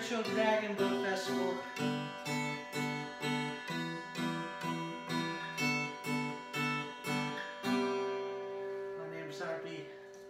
Spiritual Dragon Boat Festival. My name is RB.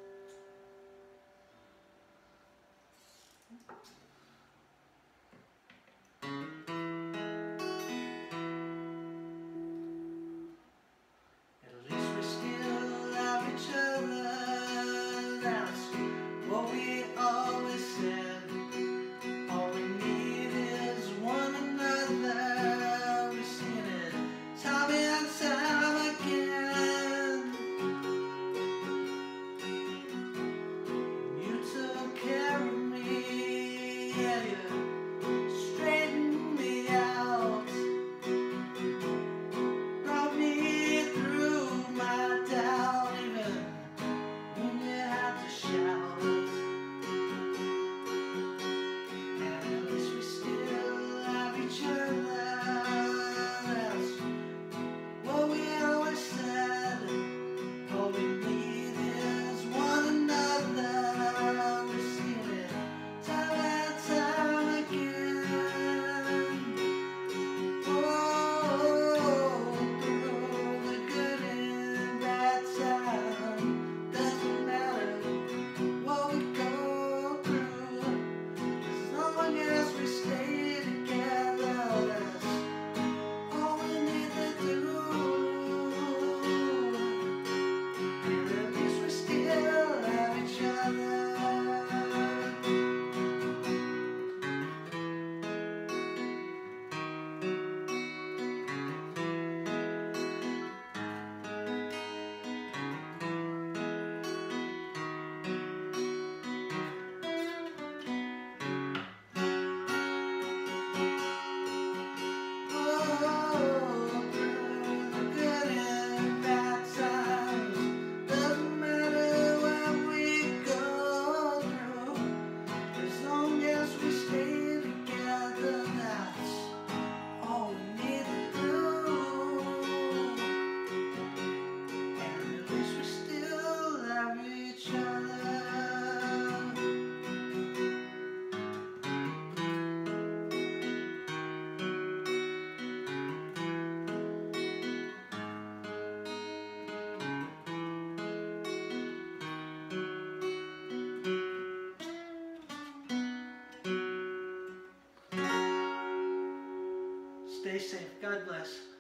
At least we still love each other. That's what we always said. All we need is one another. We've seen it time and time again. You took care of me, yeah, you straightened me out, brought me through my doubt, even when you had to shout. And at least we still love each other. That's what we always said. All we need is one another. We've seen it time and time again. Oh, through the good and bad time, doesn't matter what we go through, as long as we stay together. That's all we need to do. And at least we still have each other. Stay safe. God bless.